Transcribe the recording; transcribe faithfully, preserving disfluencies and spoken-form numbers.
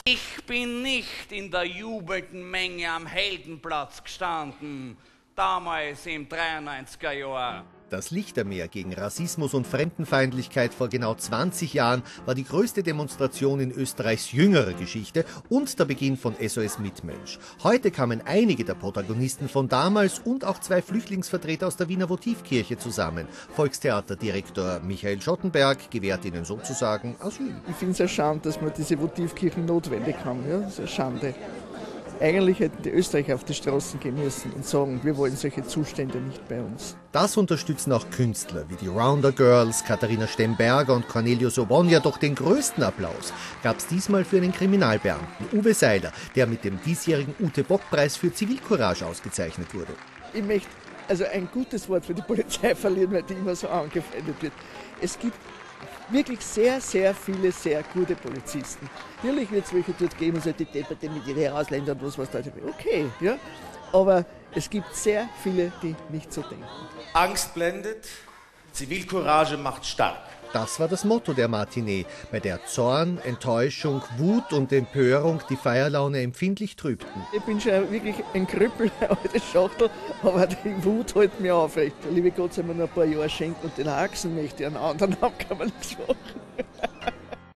Ich bin nicht in der jubelnden Menge am Heldenplatz gestanden, damals im dreiundneunziger Jahr. Das Lichtermeer gegen Rassismus und Fremdenfeindlichkeit vor genau zwanzig Jahren war die größte Demonstration in Österreichs jüngerer Geschichte und der Beginn von S O S Mitmensch. Heute kamen einige der Protagonisten von damals und auch zwei Flüchtlingsvertreter aus der Wiener Votivkirche zusammen. Volkstheaterdirektor Michael Schottenberg gewährt ihnen sozusagen Asyl. Ich finde es eine Schande, dass wir diese Votivkirchen notwendig haben. Ja? Das ist eine Schande. Eigentlich hätten die Österreicher auf die Straßen gehen müssen und sagen, wir wollen solche Zustände nicht bei uns. Das unterstützen auch Künstler wie die Rounder Girls, Katharina Stemberger und Cornelius Obonja. Doch den größten Applaus gab es diesmal für einen Kriminalbeamten, Uwe Seiler, der mit dem diesjährigen Ute-Bock-Preis für Zivilcourage ausgezeichnet wurde. Ich möchte also ein gutes Wort für die Polizei verlieren, weil die immer so angefeindet wird. Es gibt wirklich sehr, sehr viele sehr gute Polizisten. Natürlich wird es welche dort geben, so die Debatte mit den Ausländern und was was da ist. Okay, ja. Aber es gibt sehr viele, die nicht so denken. Angst blendet, Zivilcourage macht stark. Das war das Motto der Matinee, bei der Zorn, Enttäuschung, Wut und Empörung die Feierlaune empfindlich trübten. Ich bin schon wirklich ein Krüppel, eine alte Schachtel, aber die Wut hält mich aufrecht. Der liebe Gott soll mir noch ein paar Jahre schenken und den Haxen möchte ich einen anderen haben, kann man nichts machen.